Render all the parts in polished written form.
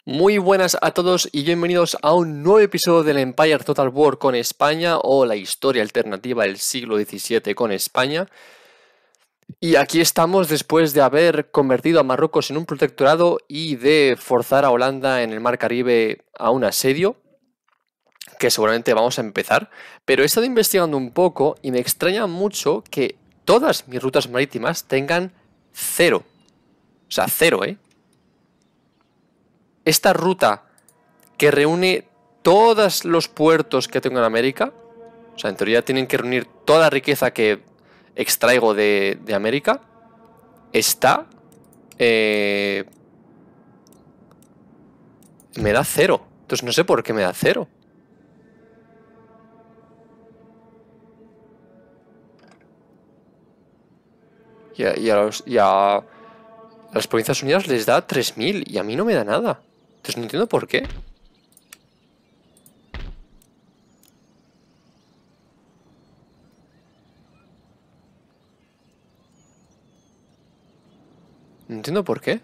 Muy buenas a todos y bienvenidos a un nuevo episodio del Empire Total War con España o la historia alternativa del siglo XVII con España. Y aquí estamos después de haber convertido a Marruecos en un protectorado y de forzar a Holanda en el Mar Caribe a un asedio, que seguramente vamos a empezar. Pero he estado investigando un poco y me extraña mucho que todas mis rutas marítimas tengan cero. O sea, cero, ¿eh? Esta ruta que reúne todos los puertos que tengo en América, o sea, en teoría tienen que reunir toda la riqueza que extraigo de América, está... me da cero. Entonces no sé por qué me da cero. Y a las Provincias Unidas les da 3000 y a mí no me da nada. Entonces no entiendo por qué. No entiendo por qué.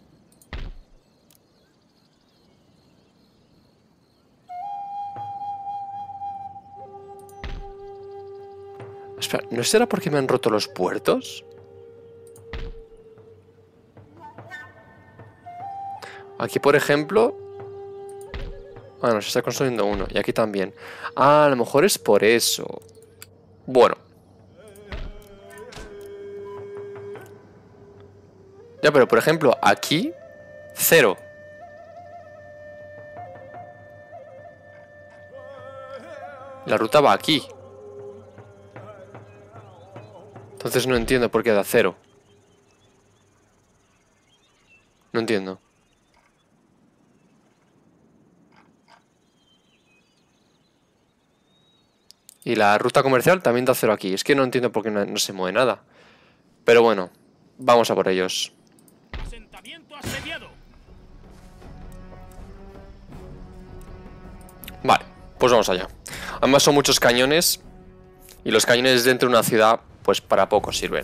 Espera, ¿no será porque me han roto los puertos? Aquí, por ejemplo... Bueno, se está construyendo uno. Y aquí también. Ah, a lo mejor es por eso. Bueno. Ya, pero por ejemplo, aquí... Cero. La ruta va aquí. Entonces no entiendo por qué da cero. No entiendo. Y la ruta comercial también da cero aquí. Es que no entiendo por qué no se mueve nada. Pero bueno, vamos a por ellos. Asentamiento asediado. Vale, pues vamos allá. Además son muchos cañones. Y los cañones dentro de una ciudad, pues para poco sirven.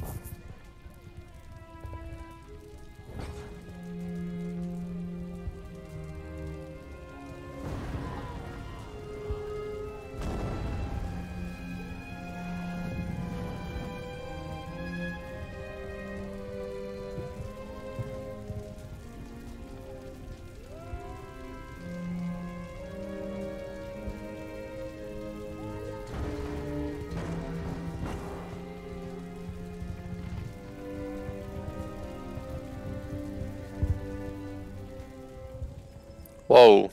Wow.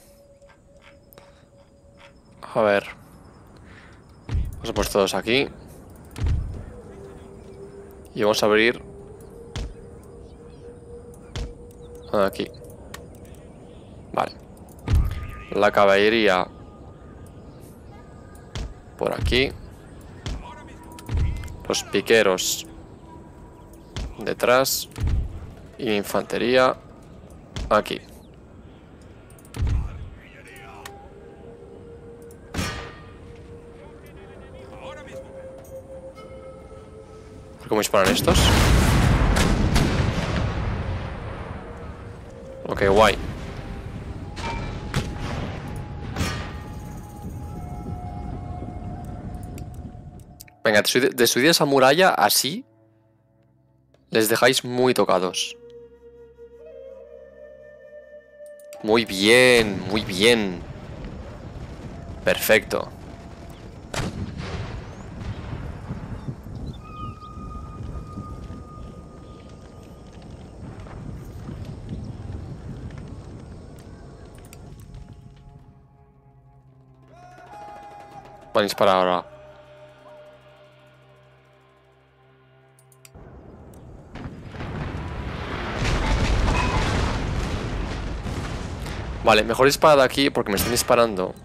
A ver. Vamos a poner todos aquí. Y vamos a abrir... aquí. Vale. La caballería... por aquí. Los piqueros... detrás. Y infantería... aquí. ¿Cómo disparan estos? Ok, guay. Venga, destruid esa muralla así. Les dejáis muy tocados. Muy bien, muy bien. Perfecto. Van a disparar ahora. Vale, mejor disparar de aquí porque me están disparando.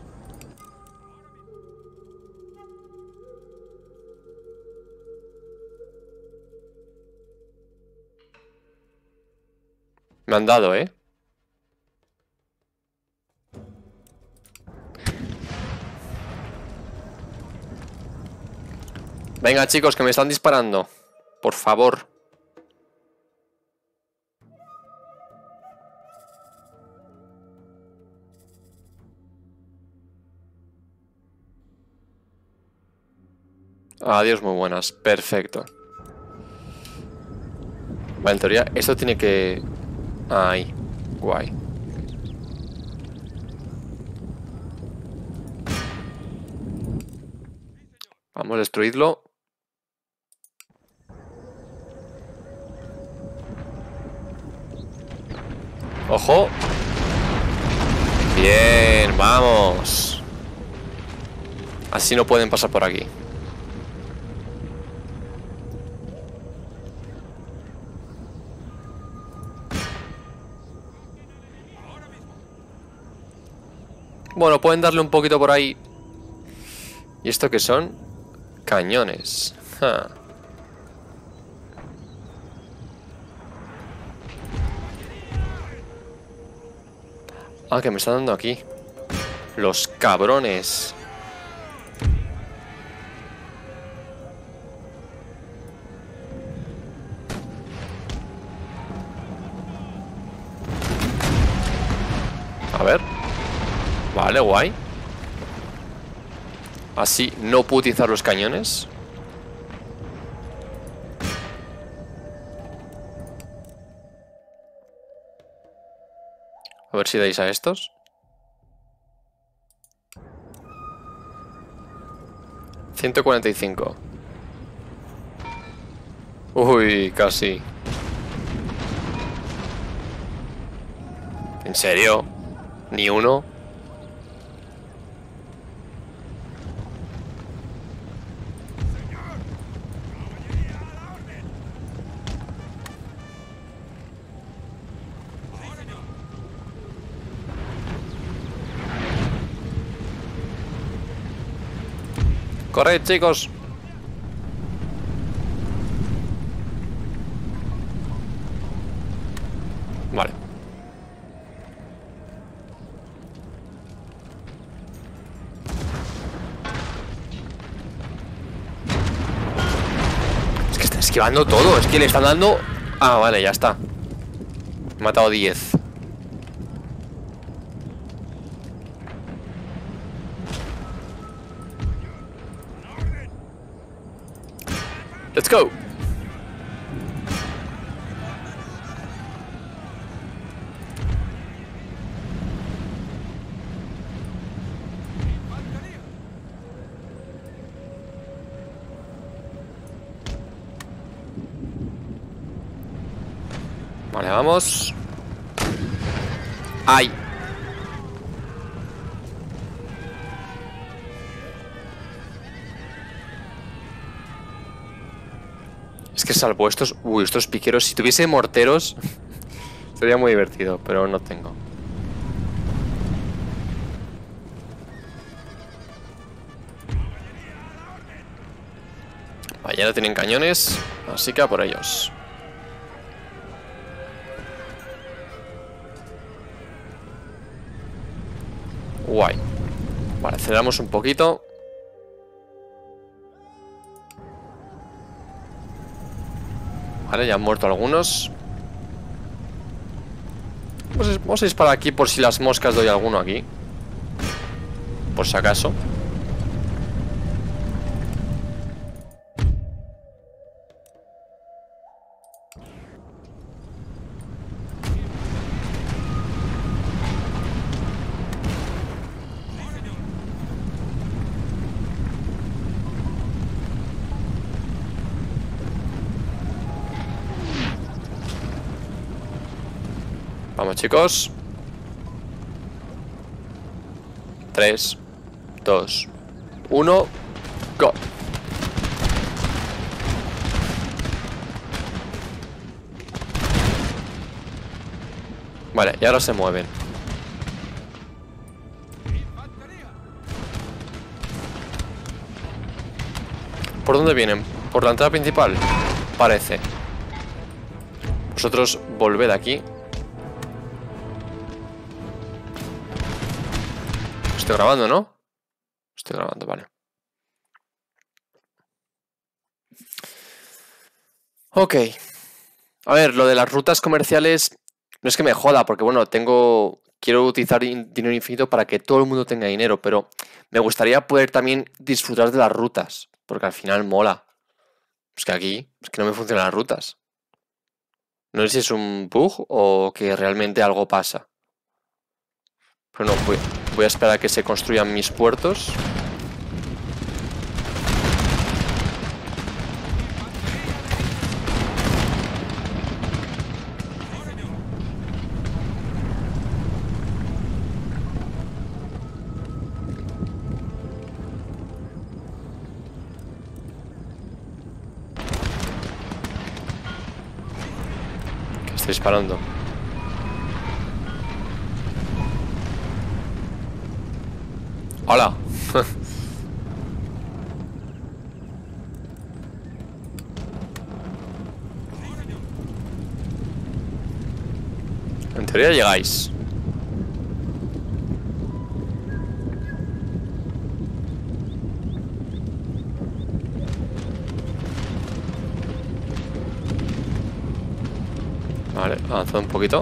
Me han dado, ¿eh? Venga, chicos, que me están disparando. Por favor. Adiós, muy buenas. Perfecto. Vale, en teoría, esto tiene que... Ahí. Guay. Vamos a destruirlo. ¡Ojo! Bien, vamos. Así no pueden pasar por aquí. Bueno, pueden darle un poquito por ahí. ¿Y esto qué son? Cañones. Ja. Ah, que me están dando aquí. Los cabrones. A ver. Vale, guay. Así no puedo utilizar los cañones. A ver si dais a estos. 145. Uy, casi. ¿En serio? ¿Ni uno? ¡Corred, chicos! Vale. Es que está esquivando todo. Es que le están dando... Ah, vale, ya está. He matado 10. Let's go. Vale, vamos. ¡Ay! Es que salvo estos... Uy, estos piqueros. Si tuviese morteros sería muy divertido, pero no tengo. Vale, ya no tienen cañones, así que a por ellos. Guay. Vale, aceleramos un poquito. Vale, ya han muerto algunos. Vamos a disparar aquí por si las moscas doy alguno aquí. Por si acaso. Vamos, chicos. 3, 2, 1, go. Vale, y ahora se mueven. ¿Por dónde vienen? ¿Por la entrada principal? Parece. Vosotros volved aquí. Estoy grabando, ¿no? Estoy grabando, vale. Ok. A ver, lo de las rutas comerciales no es que me joda, porque bueno, quiero utilizar dinero infinito para que todo el mundo tenga dinero, pero me gustaría poder también disfrutar de las rutas. Porque al final mola. Es que aquí, es que no me funcionan las rutas. No sé si es un bug o que realmente algo pasa. Pero no, voy a esperar a que se construyan mis puertos. Que estoy disparando. ¡Hola! En teoría llegáis. Vale, avanzado un poquito.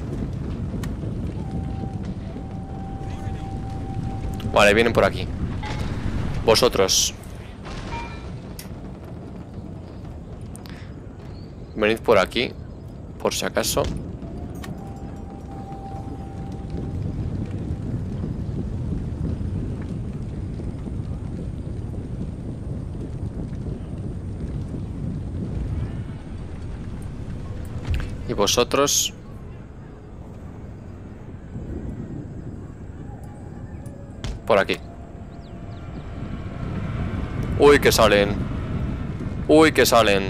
Vale, vienen por aquí. Vosotros. Venid por aquí, por si acaso. Y vosotros... por aquí. Uy, que salen. Uy, que salen.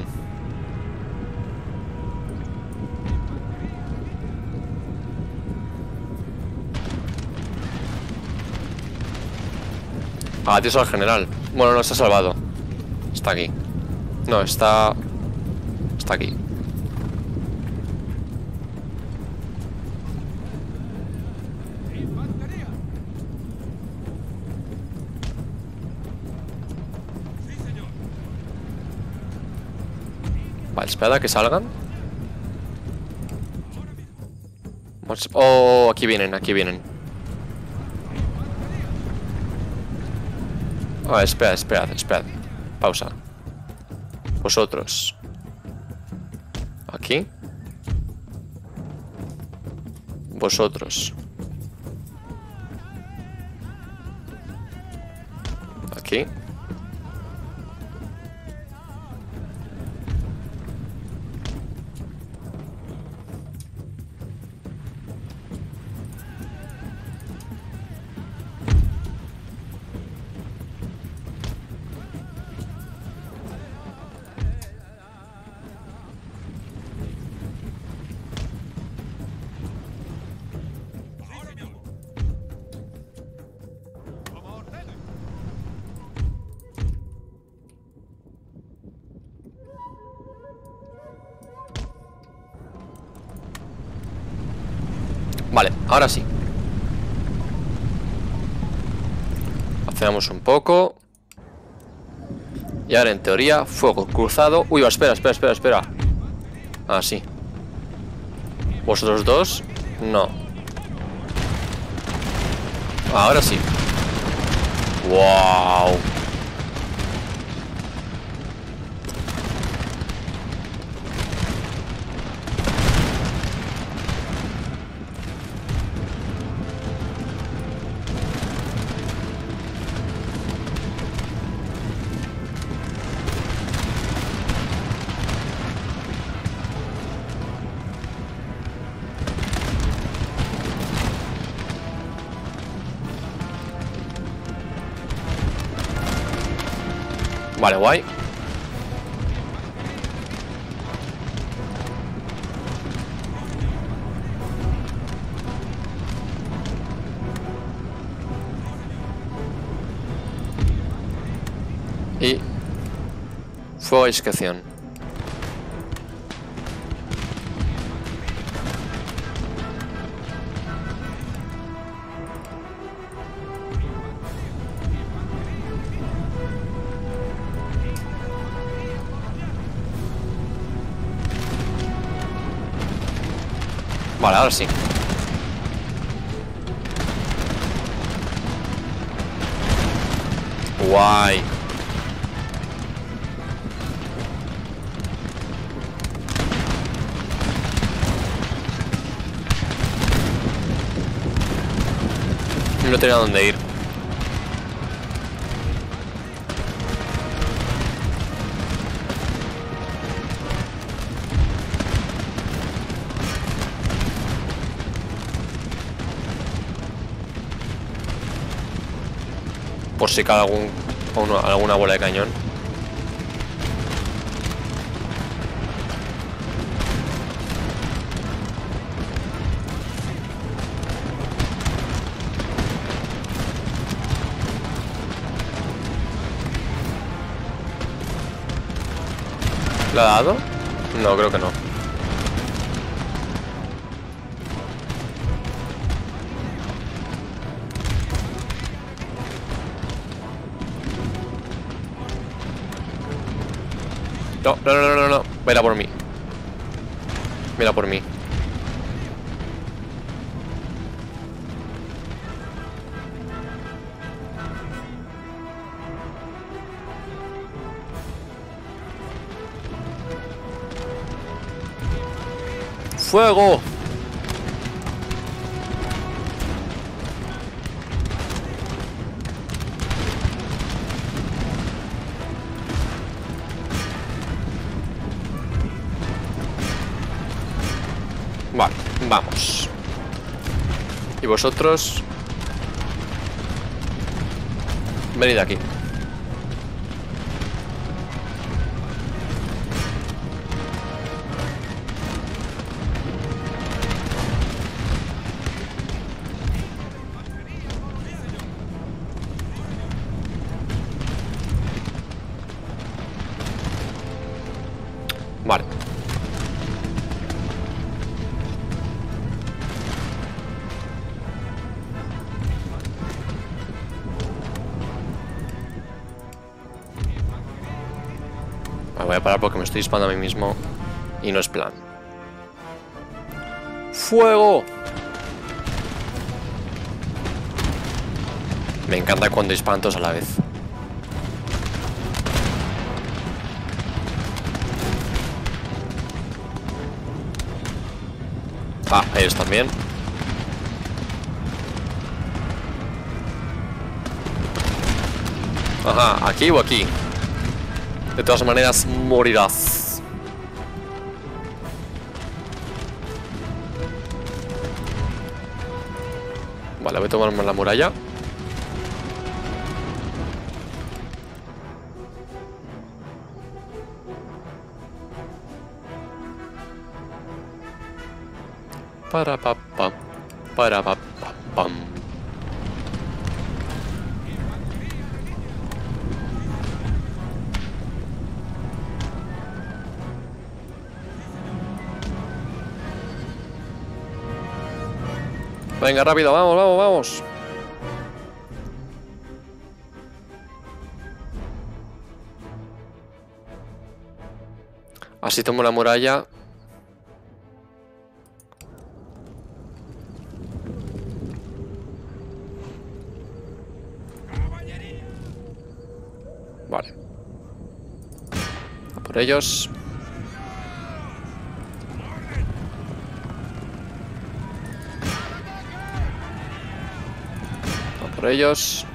Adiós al general. Bueno, no, está salvado. Está aquí. No, está aquí. Vale, espera a que salgan. Oh, aquí vienen, aquí vienen. Ah, esperad. Pausa. Vosotros. Aquí. Vosotros. Aquí. Vale, ahora sí. Aceleramos un poco. Y ahora en teoría, fuego cruzado. Uy, espera. Ah, sí. ¿Vosotros dos? No. Ahora sí. ¡Wow! Vale, guay. Y fuego a discreción. Vale, ahora sí. Guay. No tenía dónde ir. Por si cae alguna bola de cañón. ¿Le ha dado? No, creo que no. No, no, no, no, no. Mira por mí. Mira por mí. ¡Fuego! Vale, vamos. Y vosotros venid aquí. Vale. Me voy a parar porque me estoy disparando a mí mismo y no es plan. ¡Fuego! Me encanta cuando disparan todos a la vez. Ah, ellos también. Ajá, aquí o aquí. De todas maneras, morirás. Vale, voy a tomarme la muralla. Para pa pam, para pa pa pam. Venga, rápido, vamos, vamos, vamos. Así tomo la muralla. Vale. A por ellos. A por ellos.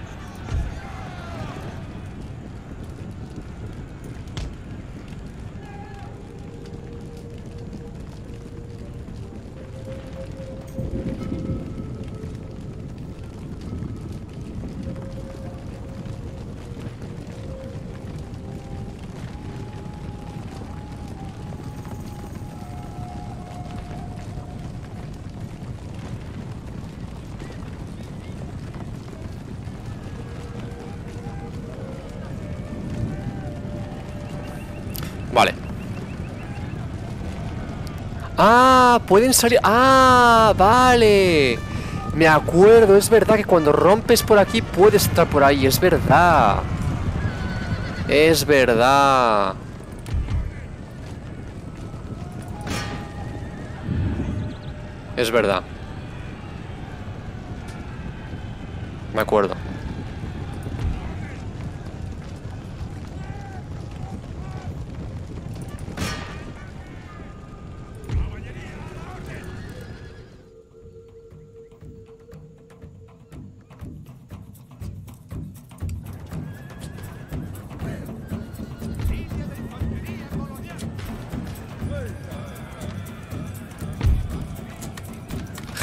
Vale. Ah, pueden salir. Ah, vale. Me acuerdo, es verdad que cuando rompes por aquí puedes estar por ahí, es verdad. Es verdad. Es verdad. Me acuerdo.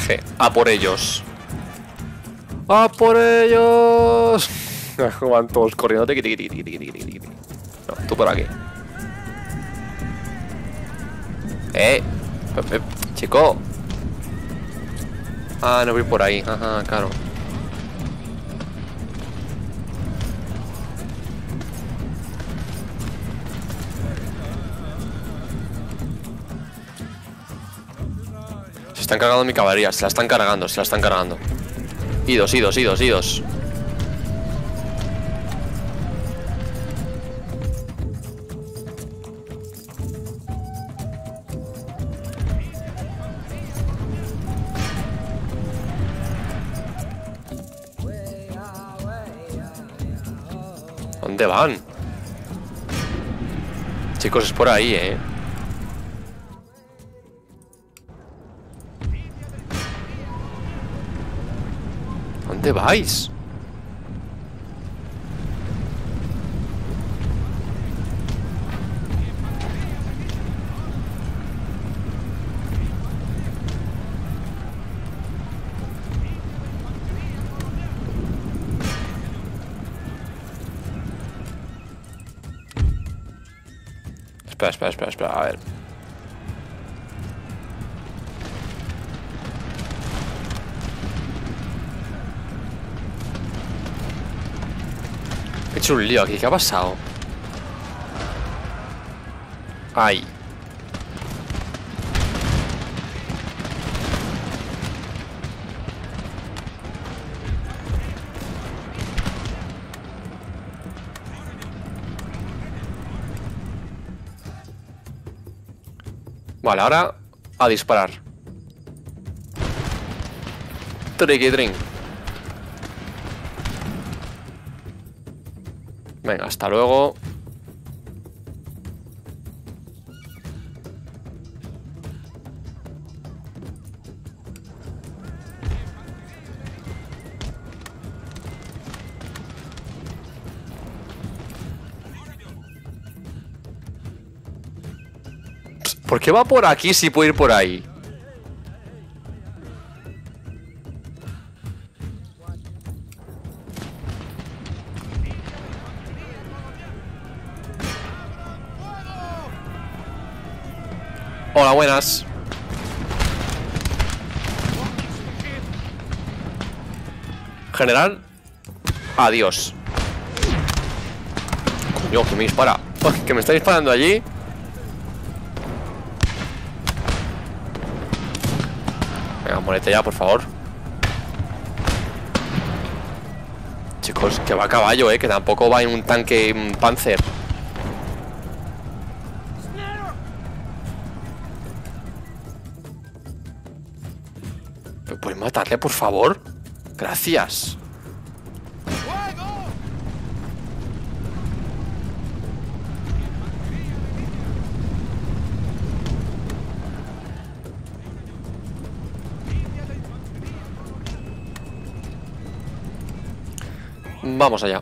dije, a por ellos. ¡A por ellos! Van todos corriendo. No, tú por aquí. Chico. Ah, no voy por ahí. Ajá, claro. Se están cargando mi caballería. Se la están cargando, se la están cargando. Idos. ¿Dónde van? Chicos, es por ahí, ¿eh? ¿Dónde vais? Espera, a ver. He hecho un lío aquí, ¿qué ha pasado? Ay. Vale, ahora a disparar. Triqui-trin. Venga, hasta luego. ¿Por qué va por aquí si puede ir por ahí? Hola, buenas. General. Adiós. Coño, que me dispara. Que me está disparando allí. Venga, muérete ya, por favor. Chicos, que va a caballo, que tampoco va en un tanque Panzer. ¿Puedes matarle, por favor? Gracias. Vamos allá.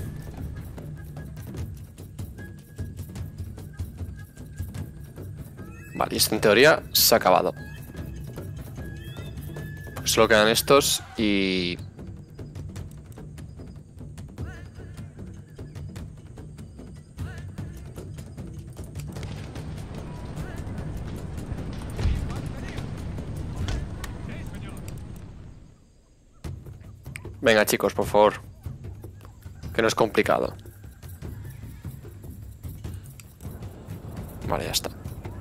Vale, esto en teoría se ha acabado. Pues solo quedan estos y... Venga, chicos, por favor. Que no es complicado. Vale, ya está.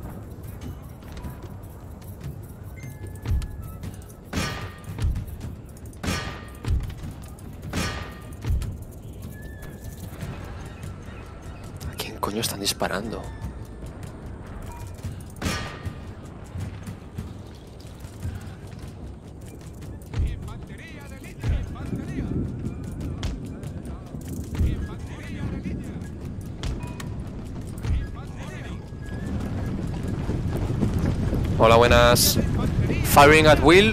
¿A quién coño están disparando? Hola, buenas. Firing at will.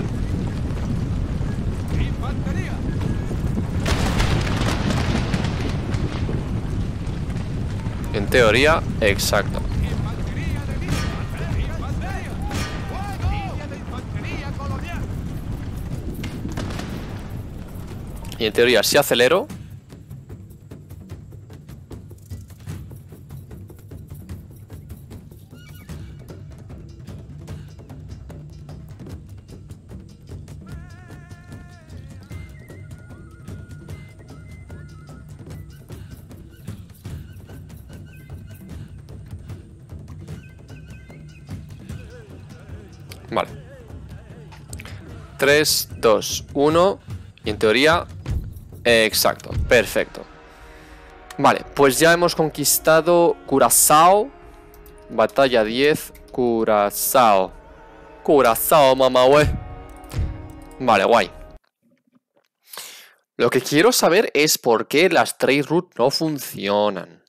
En teoría, exacto. Y en teoría, si acelero... Vale. 3, 2, 1. Y en teoría... exacto, perfecto. Vale, pues ya hemos conquistado Curazao. Batalla 10, Curazao. Curazao, mamá, güey. Vale, guay. Lo que quiero saber es por qué las trade routes no funcionan.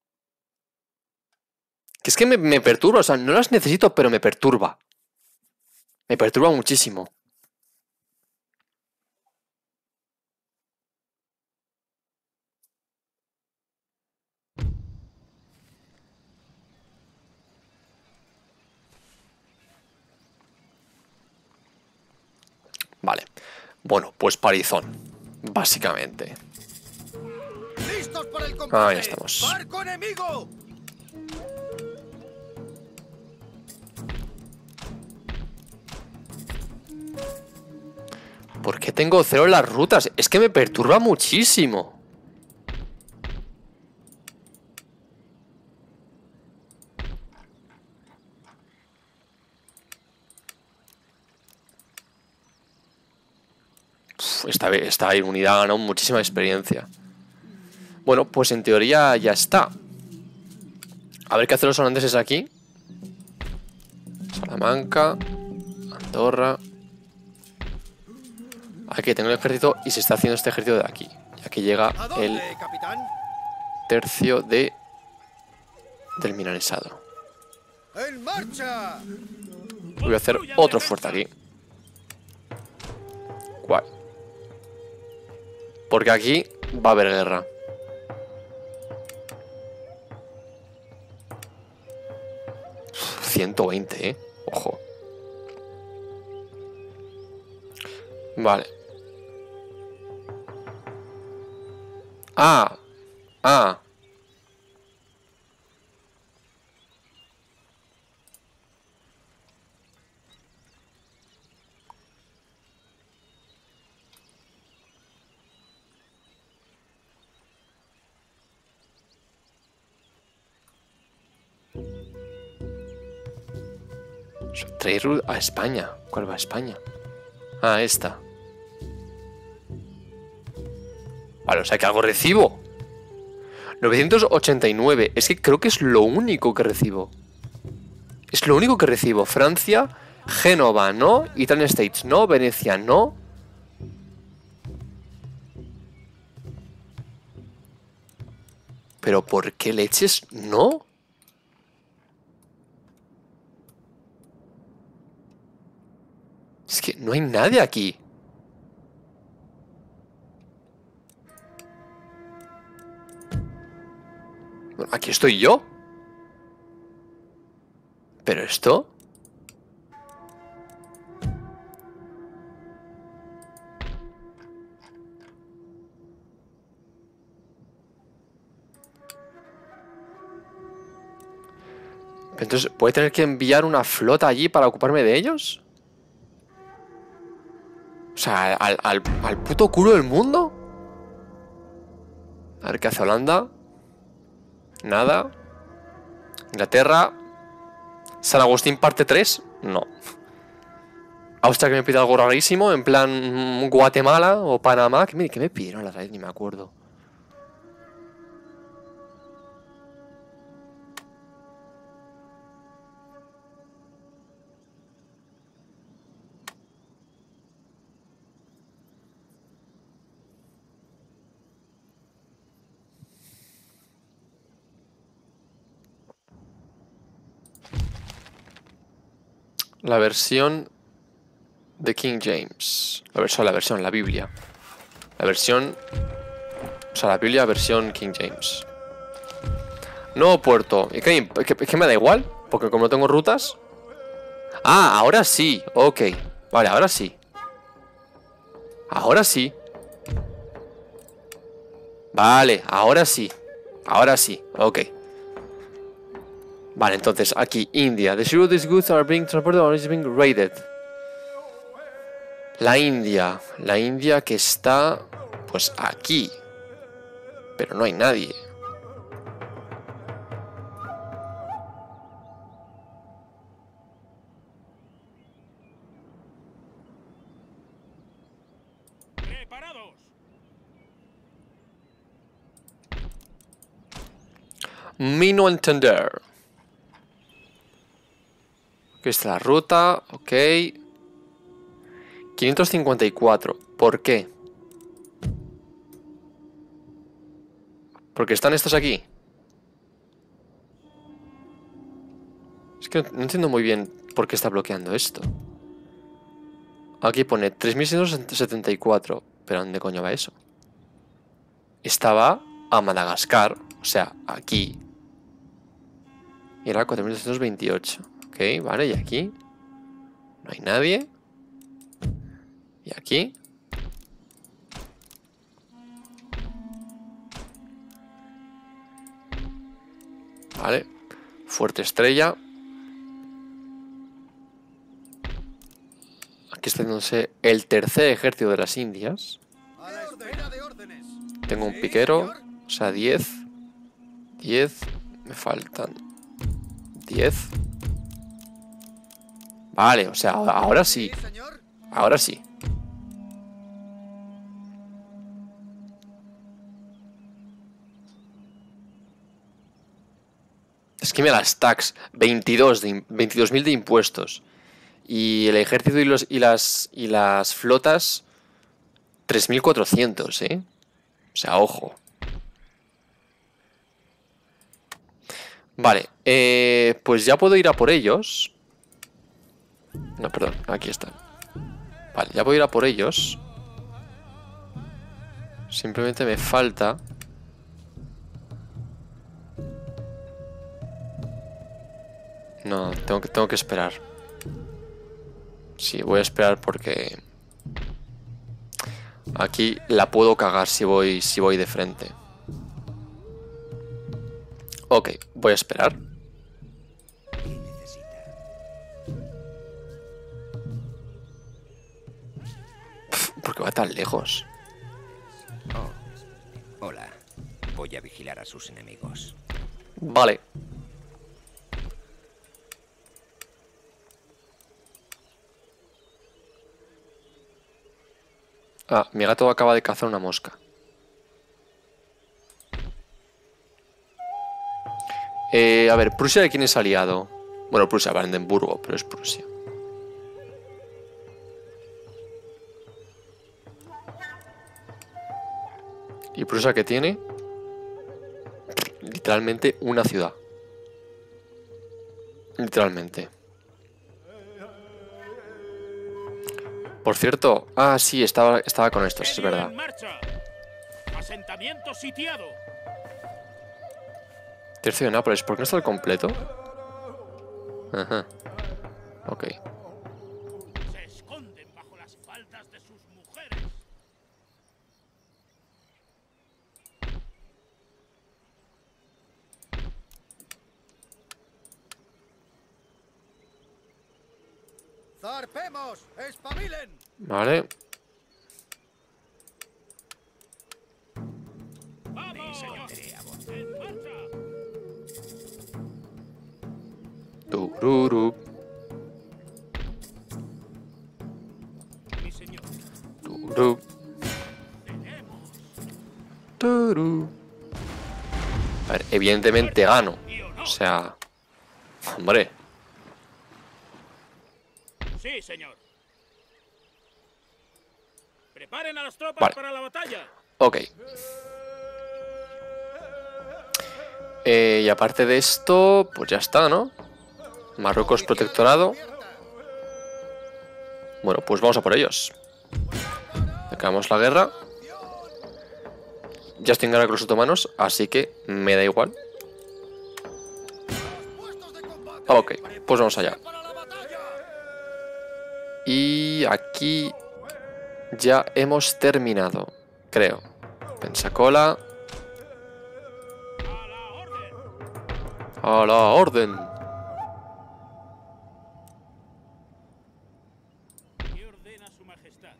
Que es que me perturba, o sea, no las necesito, pero me perturba. Me perturba muchísimo. Vale. Bueno, pues palizón. Básicamente. ¡Listos para el combate! Ahí estamos. ¡Barco enemigo! ¿Por qué tengo 0 en las rutas? Es que me perturba muchísimo. Esta unidad ha ganado muchísima experiencia. Bueno, pues en teoría ya está. A ver qué hacen los holandeses aquí. Salamanca, Andorra. Aquí tengo el ejército y se está haciendo este ejército de aquí. Y aquí llega el capitán? tercio del milanesado. ¡En marcha! Voy a hacer otro fuerte aquí. Guay. Porque aquí va a haber guerra. Uf, 120, ojo. Vale. Ah. Trade route a España. ¿Cuál va a España? Ah, esta. Vale, o sea que algo recibo. 989. Es que creo que es lo único que recibo. Es lo único que recibo. Francia, Génova, no. Italian States, no. Venecia, no. Pero ¿por qué leches no? Es que no hay nadie aquí. Bueno, aquí estoy yo. ¿Pero esto? Entonces, ¿puede tener que enviar una flota allí para ocuparme de ellos? O sea, al puto culo del mundo. A ver qué hace Holanda. Nada. Inglaterra. San Agustín parte 3. No. Austria que me pide algo rarísimo. En plan Guatemala o Panamá. ¿Qué me pidieron a la raíz? Ni me acuerdo. La versión de King James. La Biblia. La versión... O sea, la Biblia versión King James. Nuevo puerto. ¿Y qué me da igual? Porque como no tengo rutas... Ah, ahora sí. Ok. Vale, ahora sí. Ahora sí. Vale, ahora sí. Ahora sí, ok. Vale, entonces aquí, India. The zero these goods are being transported or is being raided. La India que está, pues aquí. Pero no hay nadie. ¡Preparados! Me no entender. Aquí está la ruta, ok. 554. ¿Por qué? Porque están estos aquí. Es que no entiendo muy bien por qué está bloqueando esto. Aquí pone 3674. ¿Pero dónde coño va eso? Estaba a Madagascar, o sea, aquí. Y era 4228. Ok, vale, y aquí no hay nadie. Y aquí vale, Fuerte Estrella. Aquí está haciéndose el tercer ejército de las Indias. A la espera de órdenes. Tengo un Sí, piquero, señor. o sea, 10. 10, me faltan 10. Vale, o sea, ahora sí. Sí, señor. Ahora sí. Es que mira las tax, 22.000 de impuestos. Y el ejército y las flotas, 3.400, ¿eh? O sea, ojo. Vale, pues ya puedo ir a por ellos. No, perdón, aquí están. Vale, ya puedo ir a por ellos. Simplemente me falta... No, tengo que esperar. Sí, voy a esperar porque... Aquí la puedo cagar si voy de frente. Ok, voy a esperar. ¿Qué necesita? ¿Por qué va tan lejos? Oh. Hola. Voy a vigilar a sus enemigos. Vale. Ah, mi gato acaba de cazar una mosca. A ver, ¿Prusia de quién es aliado? Bueno, Prusia, Brandenburgo, pero es Prusia. ¿Y Prusia qué tiene? Literalmente una ciudad. Literalmente. Por cierto, ah, sí, estaba con estos, es verdad. En marcha. Asentamiento sitiado. Tercio de Nápoles, ¿por qué no está el completo? Ajá. Ok. Se esconden bajo las faldas de sus mujeres. ¡Zarpemos! ¡Espabilen! Vale. ¡Vamos! Esconderé a vos. ¡En marcha! Tururu. Mi señor. Turu. Tenemos. Turu. A ver, evidentemente gano. Y honor. O sea... Hombre. Sí, señor. Preparen a las tropas Vale. para la batalla. Ok. Y aparte de esto, pues ya está, ¿no? Marruecos protectorado. Bueno, pues vamos a por ellos. Acabamos la guerra. Ya estoy en guerra con los otomanos, así que me da igual. Ok, pues vamos allá. Y aquí ya hemos terminado, creo. Pensacola. A la orden. ¿Qué ordena su majestad?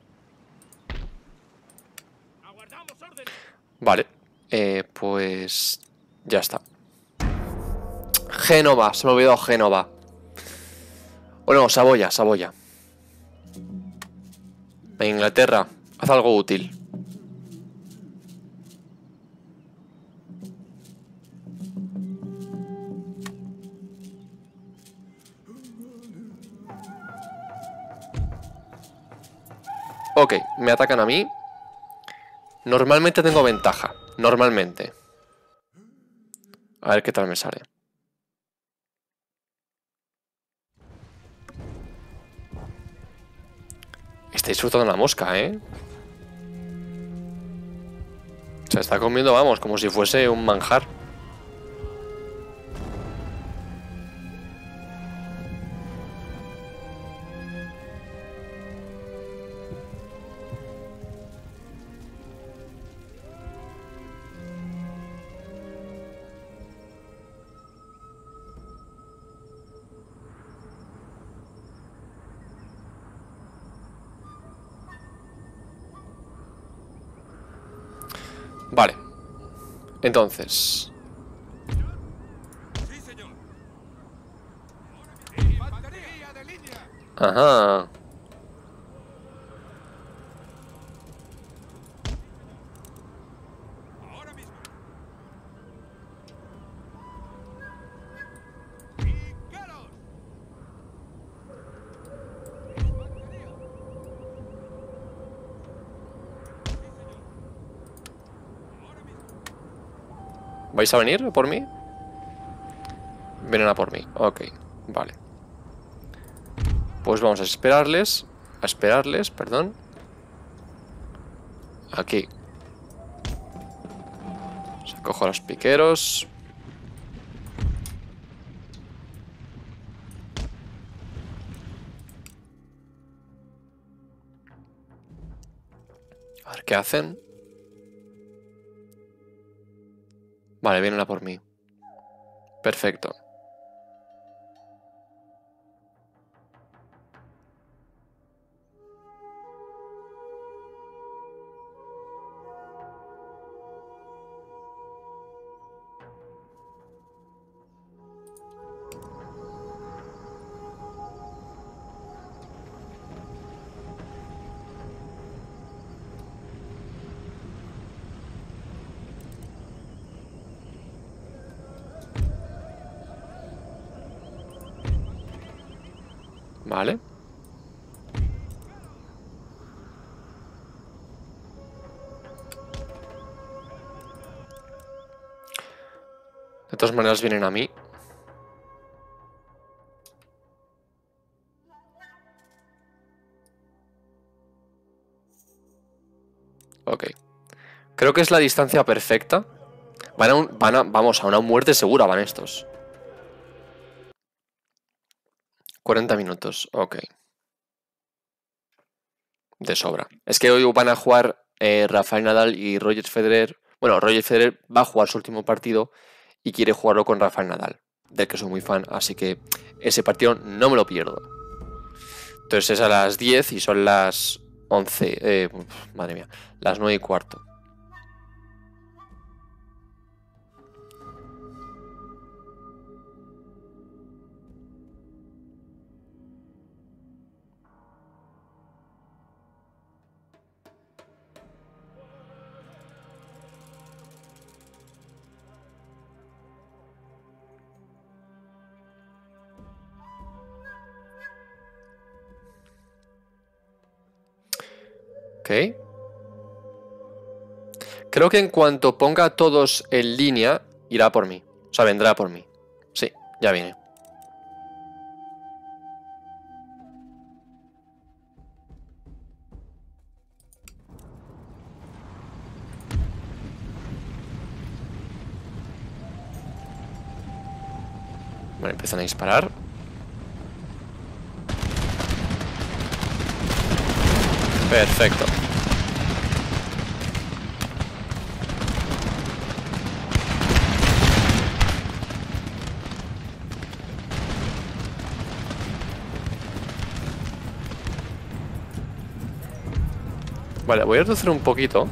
Aguardamos órdenes. Vale. Pues... ya está. Génova. Se me ha olvidado Génova. O no, Saboya, Saboya. En Inglaterra. Haz algo útil. Ok, me atacan a mí. Normalmente tengo ventaja. Normalmente. A ver qué tal me sale. Está disfrutando la mosca, ¿eh? Se está comiendo, vamos, como si fuese un manjar. Vale. Entonces... Sí, señor. Infantería de línea. Ajá. Ahora mismo. ¡Picaros! Infantería. Sí, señor. Ahora mismo. ¿Vais a venir por mí? Vienen a por mí. Ok, vale. Pues vamos a esperarles. A esperarles, perdón. Aquí. Cojo a los piqueros. A ver qué hacen. Vale, vienen a por mí. Perfecto. Vale. De todas maneras vienen a mí. Ok. Creo que es la distancia perfecta. Vamos, a una muerte segura van estos. 40 minutos, ok. De sobra. Es que hoy van a jugar Rafael Nadal y Roger Federer. Bueno, Roger Federer va a jugar su último partido y quiere jugarlo con Rafael Nadal, del que soy muy fan, así que ese partido no me lo pierdo. Entonces es a las 10 y son las 11. Madre mía, las 9:15. Ok. Creo que en cuanto ponga a todos en línea, irá por mí. O sea, vendrá por mí. Sí, ya viene. Vale, empiezan a disparar. Perfecto. Vale, voy a reducir un poquito.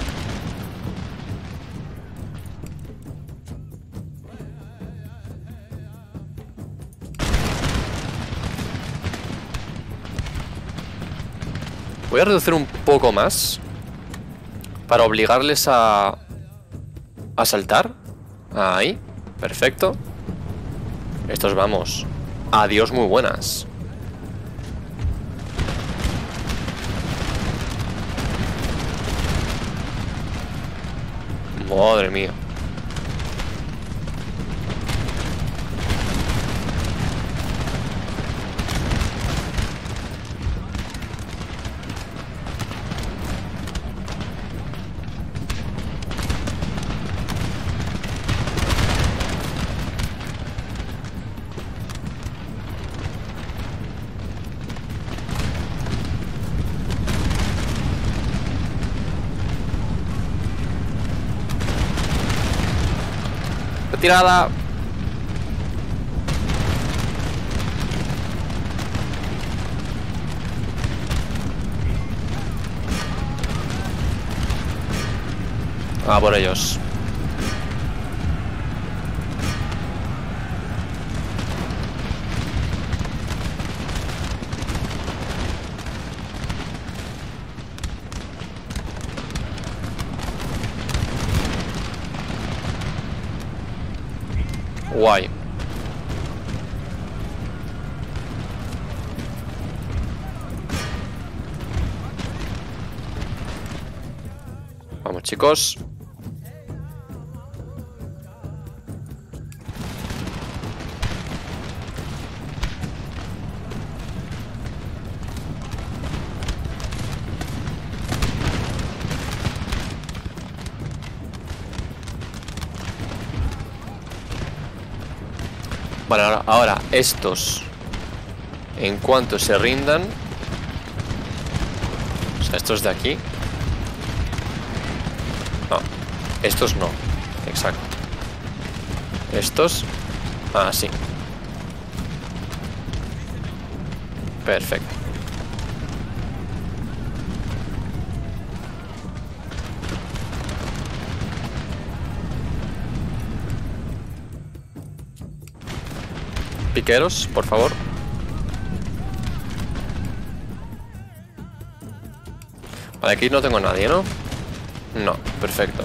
Voy a reducir un poco más para obligarles a saltar. Ahí, perfecto. Estos vamos. Adiós, muy buenas. Madre mía. Retirada. Ah, por ellos. Guay. Vamos, chicos. Vale, ahora estos, en cuanto se rindan, o sea, estos de aquí. No, estos no. Exacto. Estos. Ah, sí. Perfecto. Piqueros, por favor. Vale, aquí no tengo a nadie, ¿no? No, perfecto.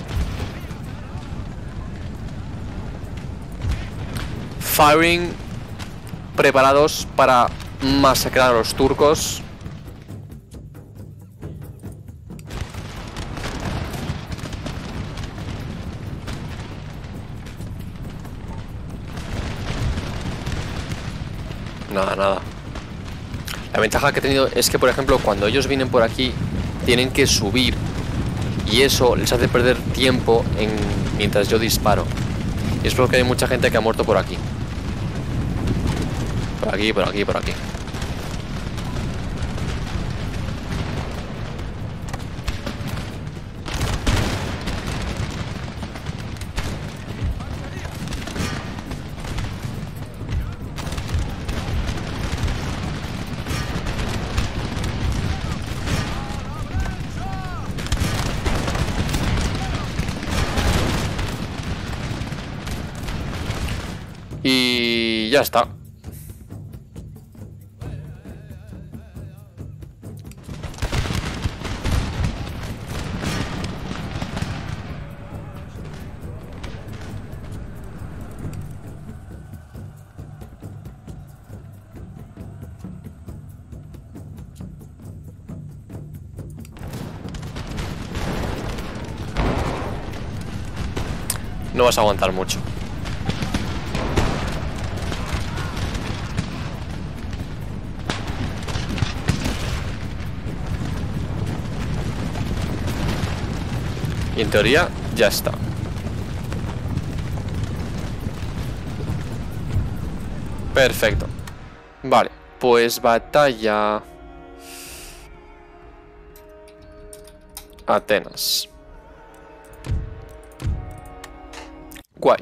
Firing. Preparados para masacrar a los turcos. Nada, nada. La ventaja que he tenido es que, por ejemplo, cuando ellos vienen por aquí, tienen que subir. Y eso les hace perder tiempo mientras yo disparo. Y es porque hay mucha gente que ha muerto por aquí. Por aquí, por aquí, por aquí. Y ya está. No vas a aguantar mucho. Y en teoría ya está. Perfecto. Vale, pues batalla Atenas. Guay.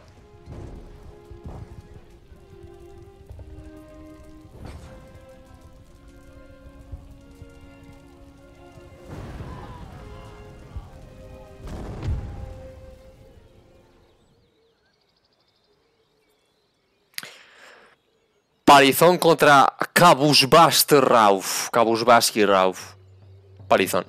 Palizón contra Kabuzbastir Rauf. Kabuzbastir Rauf. Palizón.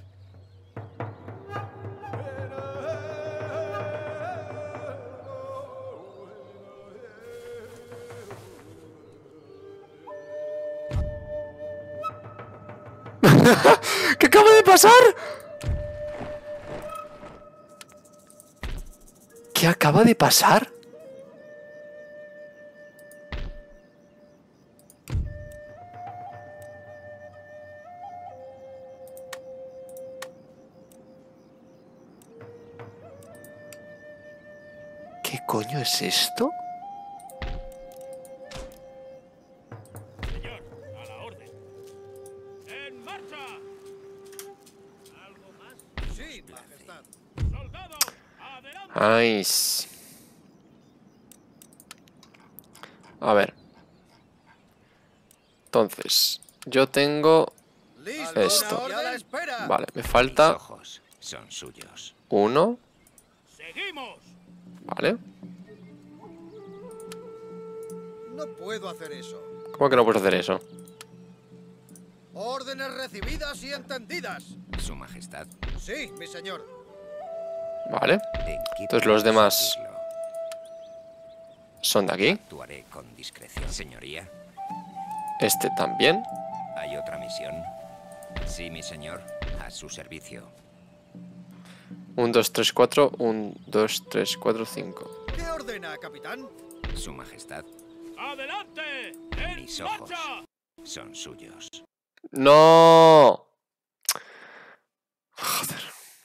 ¿Qué acaba de pasar? ¿Qué acaba de pasar? ¿Qué coño es esto? Señor, a la orden. ¡En marcha! ¿Algo más? Sí, majestad. ¡Soldados, adelante! Ay. A ver. Entonces, yo tengo Listo. esto. Y a la espera. Vale, me Mis falta ojos son suyos. uno. ¡Seguimos! Vale. No puedo hacer eso. ¿Cómo que no puedes hacer eso? Órdenes recibidas y entendidas. Su majestad. Sí, mi señor. Vale. ¿En qué Entonces los puedo demás servirlo? son de aquí. Actuaré con discreción. Señoría, Este también. ¿hay otra misión? Sí, mi señor. A su servicio. 1, 2, 3, 4. 1, 2, 3, 4, 5. ¿Qué ordena, capitán? Su majestad. ¡Adelante! ¡En Mis ojos marcha! son suyos. ¡No! Joder.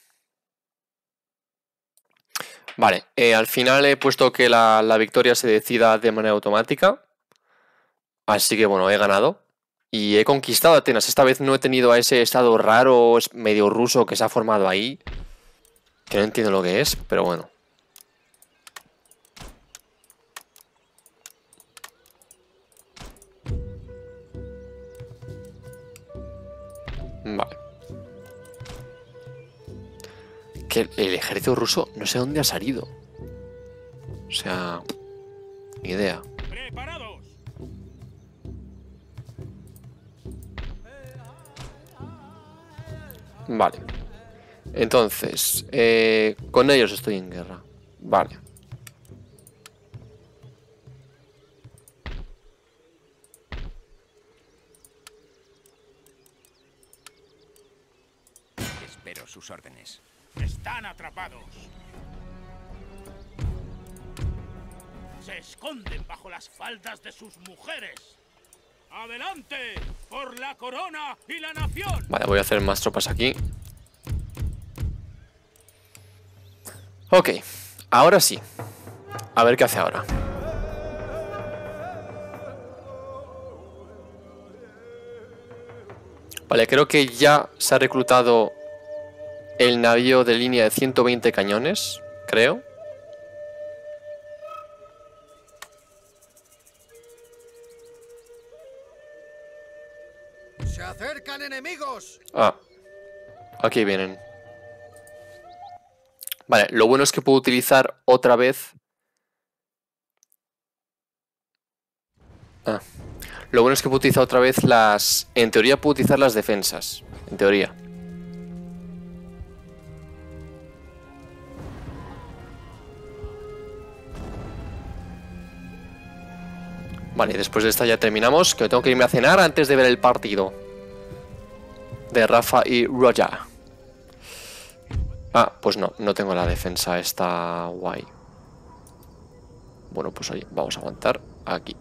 Vale, al final he puesto que la victoria se decida de manera automática. Así que bueno, he ganado. Y he conquistado Atenas. Esta vez no he tenido a ese estado raro, medio ruso que se ha formado ahí. Que no entiendo lo que es, pero bueno. Vale. Que el ejército ruso no sé dónde ha salido. O sea, ni idea. ¡Preparados! Vale. Entonces, con ellos estoy en guerra. Vale. Espero sus órdenes. Están atrapados. Se esconden bajo las faldas de sus mujeres. ¡Adelante! ¡Por la corona y la nación! Vale, voy a hacer más tropas aquí. Ok, ahora sí. A ver qué hace ahora. Vale, creo que ya se ha reclutado el navío de línea de 120 cañones, creo. ¡Se acercan enemigos! Ah, aquí vienen. Vale, lo bueno es que puedo utilizar otra vez. Ah, lo bueno es que puedo utilizar otra vez las. En teoría puedo utilizar las defensas. En teoría. Vale, después de esta ya terminamos. Que tengo que irme a cenar antes de ver el partido de Rafa y Roger. Ah, pues no, no tengo la defensa esta guay. Bueno, pues oye, vamos a aguantar aquí.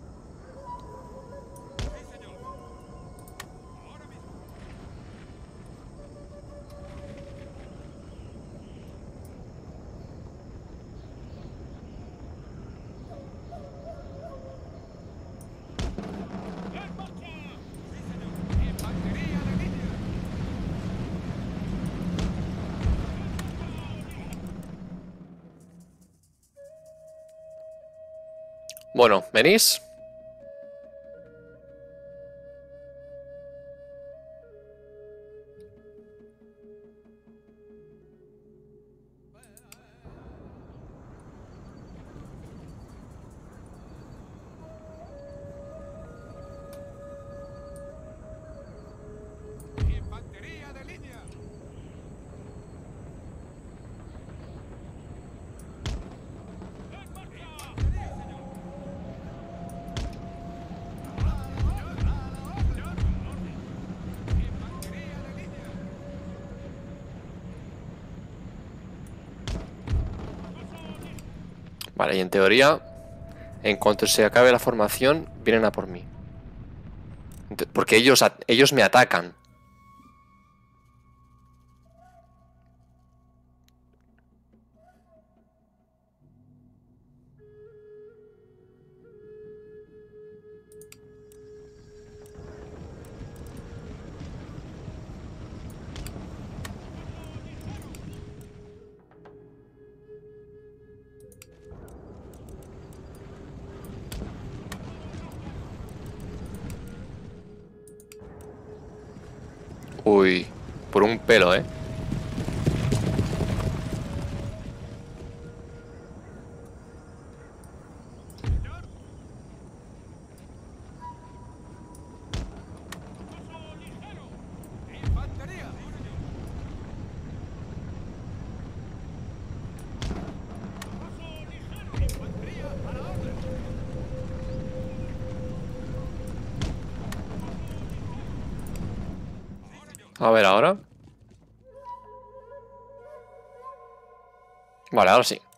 Bueno, ¿venís? Vale, y en teoría, en cuanto se acabe la formación, vienen a por mí. Porque ellos me atacan. Uy, por un pelo, ¿eh? A ver, ahora. Vale, ahora sí.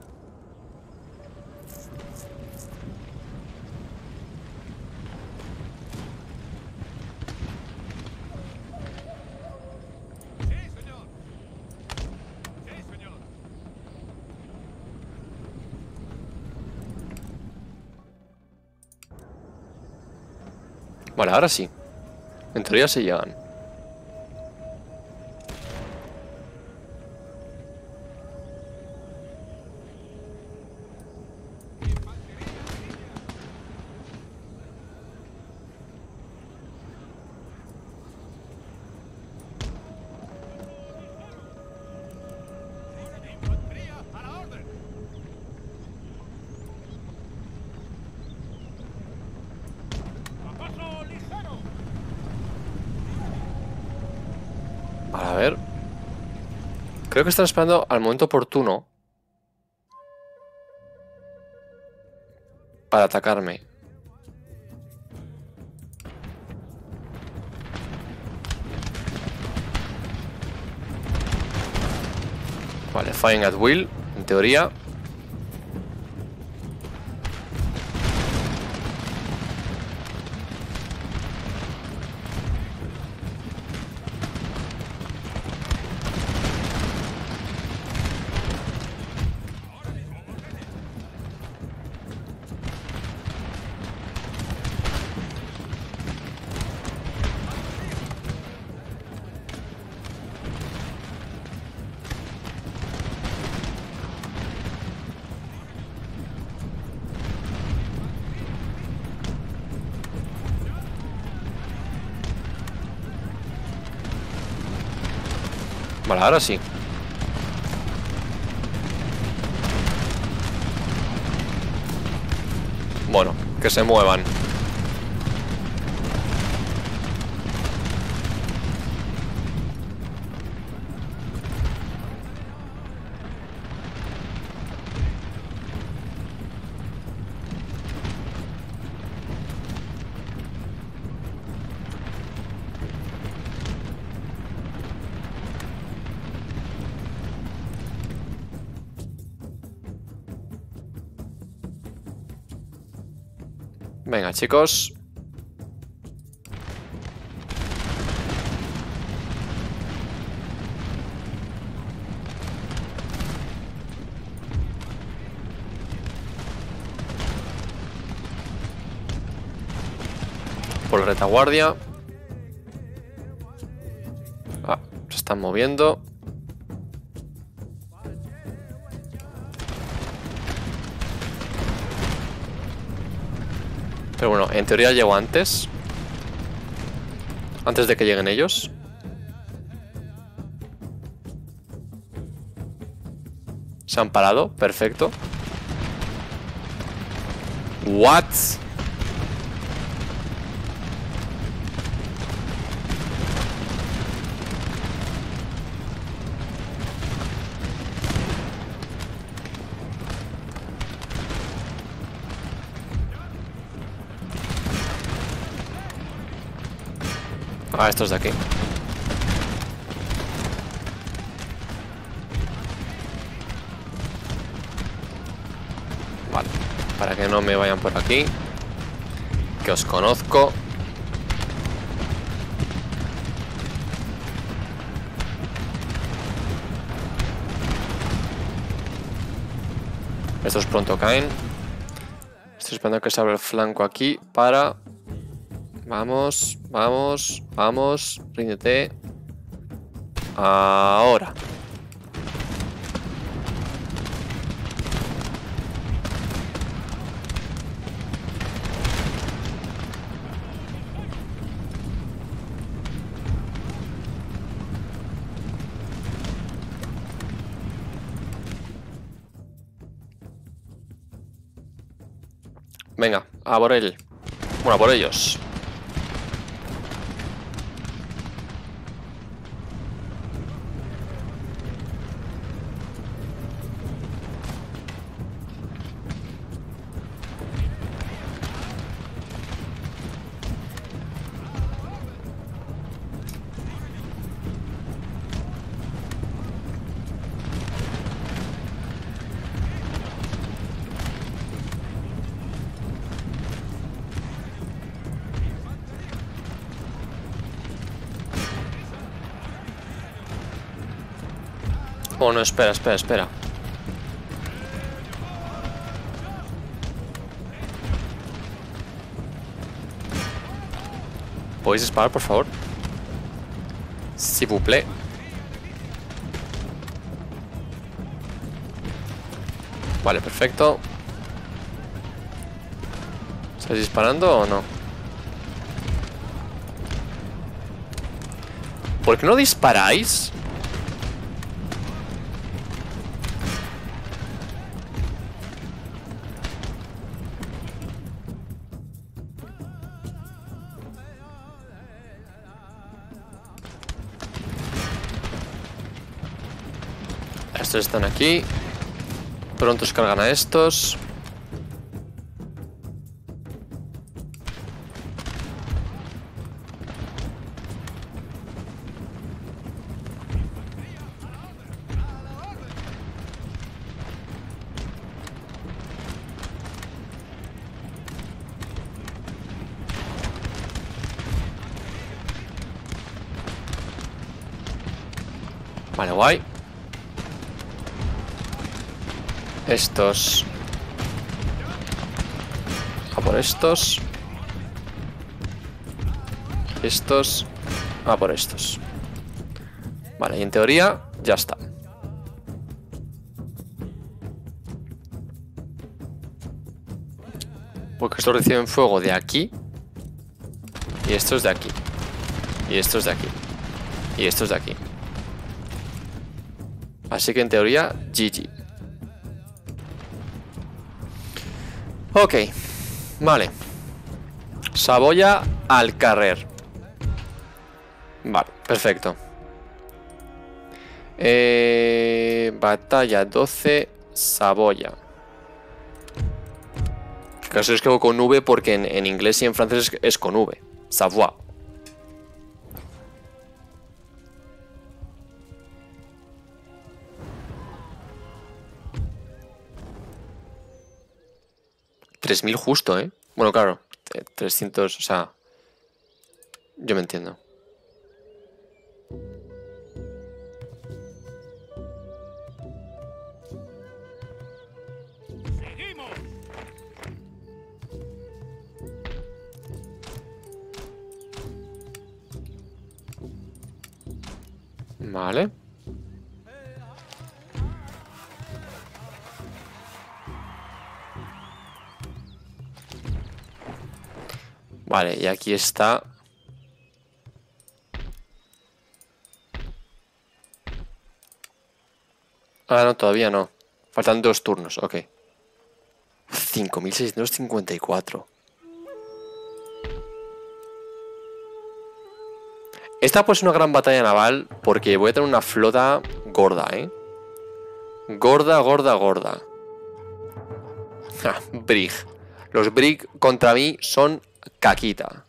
Vale, ahora sí. En teoría se llegan. Vale, a ver. Creo que están esperando al momento oportuno para atacarme. Vale, firing at will, en teoría. Vale, ahora sí. Bueno, que se muevan. Venga, chicos. Por retaguardia. Ah, se están moviendo. Pero bueno, en teoría llego antes. Antes de que lleguen ellos. Se han parado, perfecto. What? Ah, estos de aquí. para que no me vayan por aquí. Que os conozco. Estos pronto caen. Estoy esperando que se abra el flanco aquí para... Vamos, vamos, vamos. Ríndete. Ahora. Venga, a por él. Bueno, a por ellos. Oh, no, espera, espera, espera. ¿Podéis disparar, por favor? S'il vous plaît. Vale, perfecto. ¿Estáis disparando o no? ¿Por qué no disparáis? Estos están aquí. Pronto se cargan a estos. Vale, guay. Estos. A por estos. Estos. A por estos. Vale, y en teoría ya está. Porque estos reciben fuego de aquí. Y estos de aquí. Y estos de aquí. Y estos de aquí. Así que en teoría, GG. Ok, vale. Saboya al carrer. Vale, perfecto. Batalla 12, Saboya. El caso es que hago con V porque en inglés y en francés es con V. Savoie. $3000 justo, ¿eh? Bueno, claro, 300, o sea... Yo me entiendo. ¡Seguimos! Vale. Vale, y aquí está. Ah, no, todavía no. Faltan 2 turnos, ok. 5654. Esta pues es una gran batalla naval porque voy a tener una flota gorda, ¿eh? Gorda, gorda, gorda. Ah, Brig. Los Brig contra mí son caquita.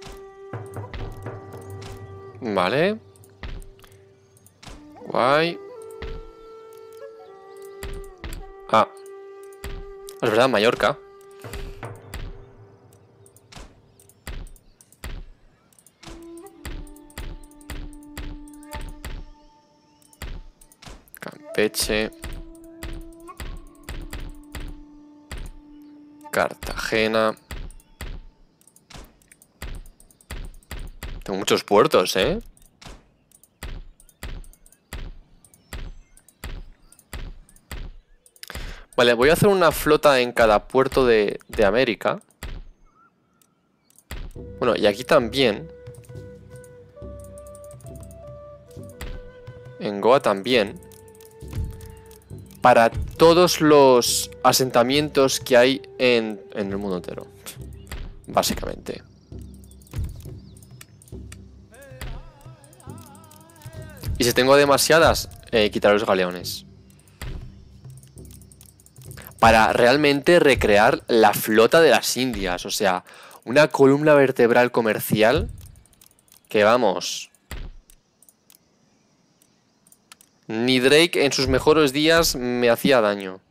Vale. Guay. Es verdad, Mallorca. Campeche. Cartagena. Tengo muchos puertos, ¿eh? Vale, voy a hacer una flota en cada puerto de América. Bueno, y aquí también. En Goa también. Para todos los asentamientos que hay en el mundo entero. Básicamente. Y si tengo demasiadas, quitar los galeones. Para realmente recrear la flota de las Indias. O sea, una columna vertebral comercial que vamos. Ni Drake en sus mejores días me hacía daño.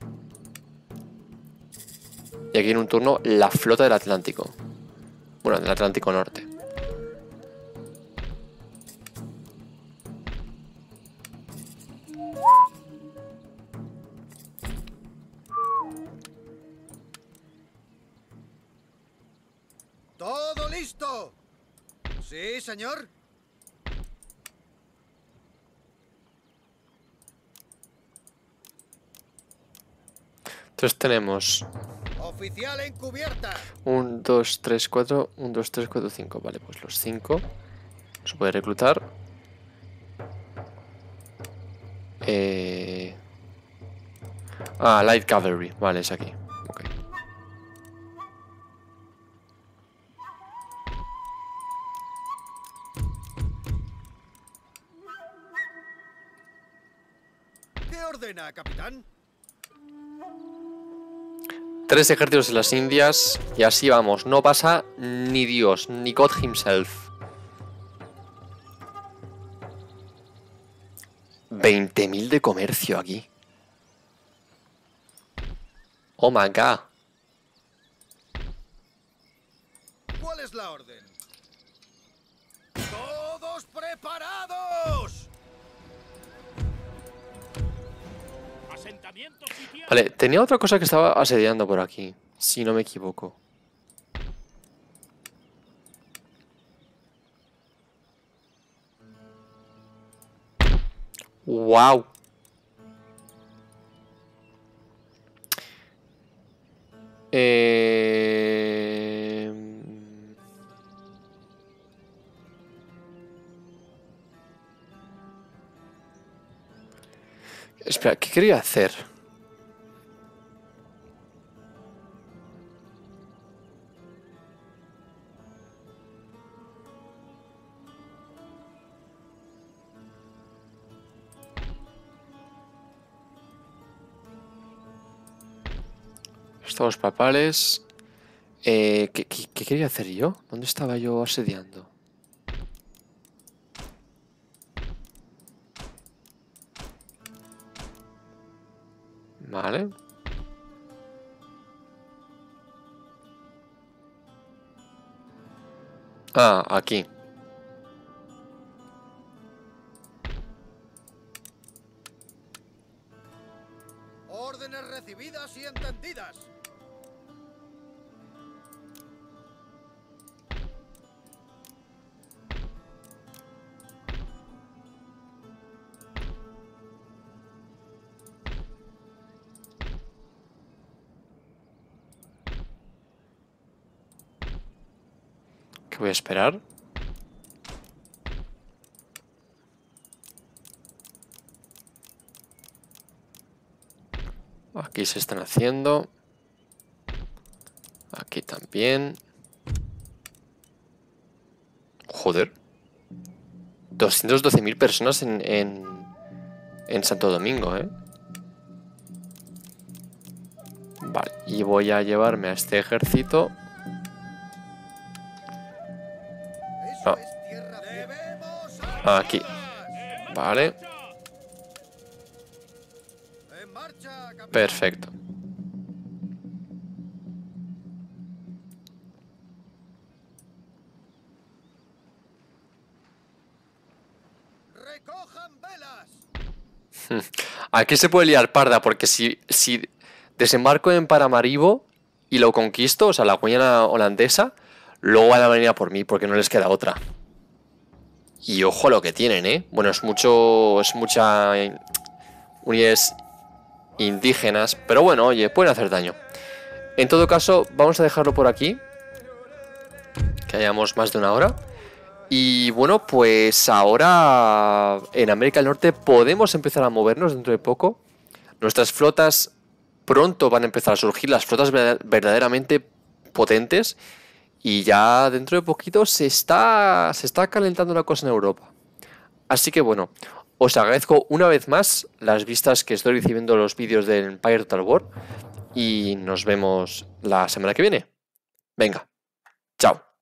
Y aquí en un turno la flota del Atlántico. Bueno, del Atlántico Norte. ¡Todo listo! Sí, señor. Entonces tenemos Oficial en cubierta. 1, 2, 3, 4, 1, 2, 3, 4, 5. Vale, pues los 5 se puede reclutar. Light Cavalry. Vale, es aquí. Ok. ¿Qué ordena, capitán? 3 ejércitos en las Indias. Y así vamos. No pasa ni Dios, ni God himself. 20.000 de comercio aquí. Oh my god. ¿Cuál es la orden? ¡Todos preparados! Asentamientos sitiados. Vale, tenía otra cosa que estaba asediando por aquí, si no me equivoco. Wow. Espera, ¿qué quería hacer? Estados papales. ¿Qué quería hacer yo? ¿Dónde estaba yo asediando? Vale. Ah, aquí. Órdenes recibidas y entendidas. ¿Qué voy a esperar? Aquí se están haciendo. Aquí también. Joder. 212.000 personas en Santo Domingo, ¿eh? Vale, y voy a llevarme a este ejército. Eso Ah. es tierra. Debemos Aquí. Vale, en marcha, capitán. perfecto. Aquí se puede liar parda, porque si desembarco en Paramaribo y lo conquisto, o sea, la Guayana holandesa, luego van a venir a por mí, porque no les queda otra. Y ojo a lo que tienen, ¿eh? Bueno, es mucha unidades indígenas, pero bueno, oye, pueden hacer daño. En todo caso, vamos a dejarlo por aquí, que hayamos más de una hora. Y bueno, pues ahora en América del Norte podemos empezar a movernos dentro de poco. Nuestras flotas pronto van a empezar a surgir, las flotas verdaderamente potentes. Y ya dentro de poquito se está calentando la cosa en Europa. Así que bueno, os agradezco una vez más las vistas que estoy recibiendo los vídeos del Empire Total War. Y nos vemos la semana que viene. Venga, chao.